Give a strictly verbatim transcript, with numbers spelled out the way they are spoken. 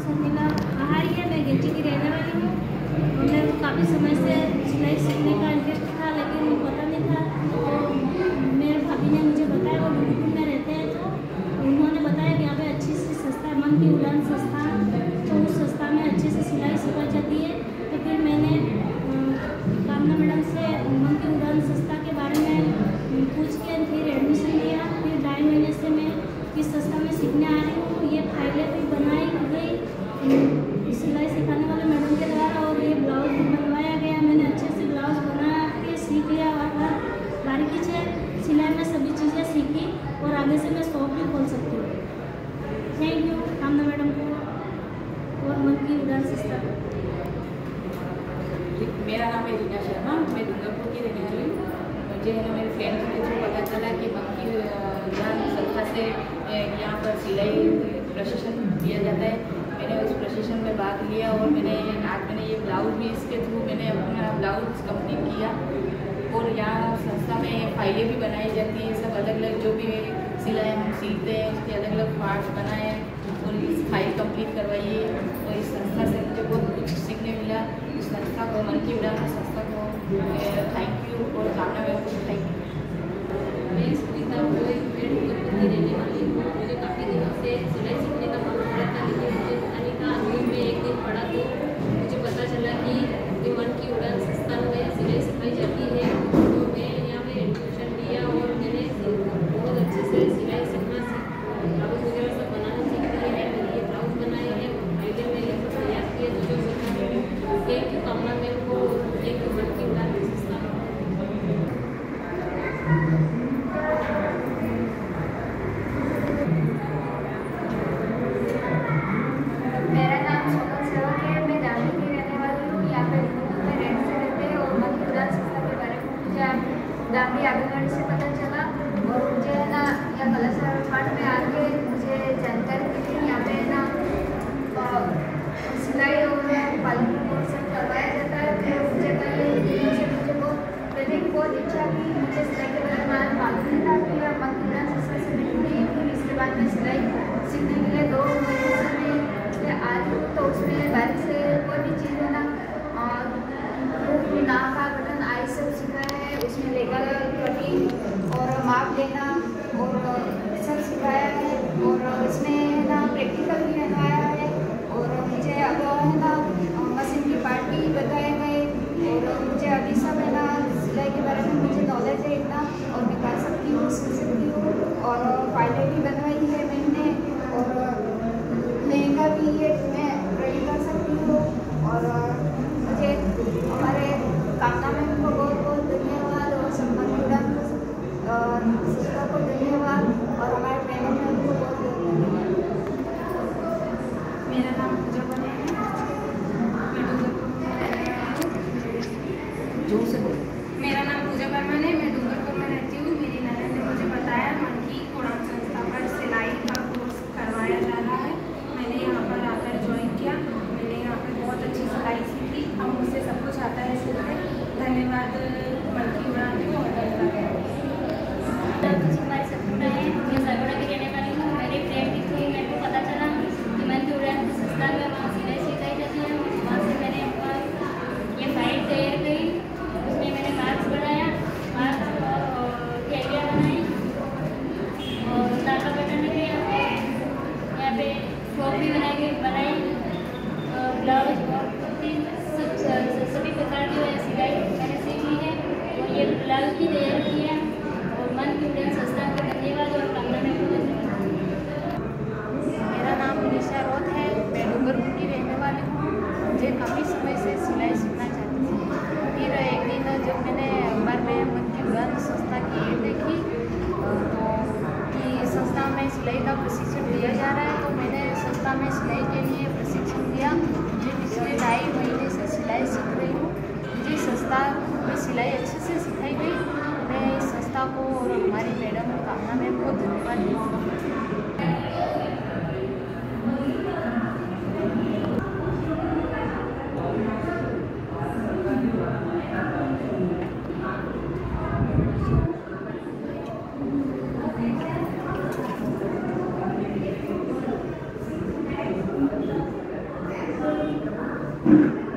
शर्मिला आहारी है। मैं गिरजी की रहने वाली हूँ। मेरे को काफ़ी समय से सिलाई सीखने का इंटरेस्ट था, लेकिन मुझे पता नहीं था। तो मेरे भाभी ने मुझे बताया, वो बिल्कुल में रहते हैं, तो उन्होंने बताया कि यहाँ पे अच्छी सी संस्था है, मन की उड़ान संस्था। तो उस संस्था में अच्छे से सिलाई सिखाई जाती है। तो फिर मैंने कामना मैडम से मन की उड़ान संस्था के बारे में पूछ के फिर एडमिशन लिया। फिर ढाई महीने से मैं इस संस्था में सीखने आ रही हूँ। ये फाइलें भी बनाई गई सिलाई सिखाने वाले मैडम के द्वारा, और ये ब्लाउज भी बनवाया गया। मैंने अच्छे से ब्लाउज बना के सीख लिया और हर बारीकी से सिलाई में सभी चीज़ें सीखी, और आगे से मैं शॉप भी खोल सकती हूँ। थैंक यू कामना मैडम को और मन की उड़ान संस्था को। मेरा नाम है रीना शर्मा, मैं डूंगरपुर की रहने वाली हूँ। मुझे है ना मेरे फ्रेंड के थ्रू पता चला कि मन की उड़ान संस्था से यहाँ पर सिलाई प्रशिक्षण दिया जाता है। मैंने उस प्रशिक्षण में भाग लिया और मैंने आज मैंने ये ब्लाउज भी इसके थ्रू मैंने अपना ब्लाउज कंप्लीट किया। और यहाँ संस्था में फाइलें भी बनाई जाती हैं, सब अलग अलग जो भी सिलाई हम सीखते हैं उसके अलग अलग पार्ट्स बनाए और इस फाइल कंप्लीट करवाइए। और इस संस्था से मुझे बहुत कुछ सीखने मिला। इस संस्था को, मन की उड़ान संस्था को थैंक यू, और कामना मैम को थैंक यू। मैं सुनीता रोय की रहने वाली हूँ। मुझे काफ़ी दिनों से सिलाई सीखने का मन हो रहा था, लेकिन मुझे पता नहीं था। न्यूज़ में एक दिन पढ़ा तो मुझे पता चला कि मन की उड़ान संस्था में सिलाई सिखाई जाती है। तो मैं यहाँ पे एडमिशन लिया और मैंने बहुत अच्छे से सिलाई सीखना सीख ब्लाउज वगैरह सब बनाना सीख लिया है। मैंने ये ब्लाउज बनाए हैं, फाइलें मैंने सब तैयार किए जो जो सीखा है। थैंक यू कामना मैम को, थैंक यू मन की उड़ान संस्था। मेरा नाम सोनल सेवक है। मैं दांडी की रहने वाली हूँ। यहाँ पे में रेंट से रहते हैं। और मन की उड़ान संस्था के बारे में मुझे दांडी आंगनबाड़ी से पता चला, और मुझे है ना यहाँ कलाशाला पाठ में आके मुझे जानकारी मिली। यहाँ पे है ना सिलाई और पालन कोर्स सब करवाया जाता है। तो मुझे कहीं मुझे मुझे बहुत पहले की बहुत इच्छा थी, मुझे सिलाई के बारे में मालूम नहीं था। फिर मन की उड़ान संस्था से मैं जुड़ी। फिर इसके बाद मैं सिलाई सीखने के लिए दो महीने से मैं आ रही हूँ। तो उसमें बारीक से कोई भी चीज़ है ना, नाक का बटन आई सब सिखाया है। उसमें लेगा कटिंग और माप लेना और सब सिखाया है। और इसमें ना प्रैक्टिकल भी बनवाया है। और मुझे अब है ना मशीन की पार्ट भी बताए गए। और मुझे अभी सब है ना सिलाई के बारे में मुझे नॉलेज है इतना, और मैं कर सकती हूँ, सीख सकती हूँ। और फाइलें भी बनवाई है मैंने, और लहंगा भी है मैं रेडी कर सकती हूँ। और मुझे हमारे कामना मैम को बहुत बहुत धन्यवाद, और सम्मान उड़ान संस्था को धन्यवाद, और हमारे मैडम मैम को बहुत बहुत धन्यवाद। मेरा नाम पूजा बने है। मैं डूंगरपुर में जोर से बोलो। मेरा नाम पूजा वर्मन है। मैं डूंगरपुर में रहती हूँ। मेरी ननद ने मुझे बताया मन की उड़ान संस्था पर सिलाई का कोर्स करवाया जा रहा है। मैंने यहाँ पर आकर ज्वाइन किया। मैंने यहाँ पर बहुत अच्छी सिलाई सीखी। अब मुझसे सब कुछ आता है सीखने। धन्यवाद मन की उड़ान को, और धन्यवाद। हमारे सपना है। मैं सरगोड़ा की रहने वाली हूँ। मेरे फ्रेंड के थ्रू मेरे को पता चला कि मन की उड़ान की संस्था में वहाँ सिलाई सिखाई जाती है। वहाँ से मैंने ये फाइल तैयार करी, उसमें मैंने मार्क्स बनाया, मार्क्स और कैरियर बनाई, और नाका बटन भी यहाँ पे यहाँ पे फ्रॉक भी बनाई गई बनाई ब्लाउज और कुर्ती सब सभी प्रकार की सिलाई मैंने सीख ली है। और ये ब्लाउज भी तैयार की है। और मन की उड़ान संस्था को धन्यवाद, और कामना मैम को धन्यवाद। मेरा नाम निशा रोध है। मैं डूंगरपुर की रहने वाली हूँ। मुझे काफ़ी समय से सिलाई सीखना चाहती थी। फिर एक दिन जब मैंने अखबार में मन की उड़ान संस्था की एड देखी, तो कि संस्था में सिलाई का प्रशिक्षण दिया जा रहा है, तो मैंने संस्था में सिलाई के लिए प्रशिक्षण दिया। मुझे पिछले ढाई महीने से सिलाई सीख रही हूँ। मुझे संस्था में सिलाई अच्छे से सिखाई गई। मैं इस संस्था को और हमारी मैडम कामना मैम को धन्यवाद दूँगी। है।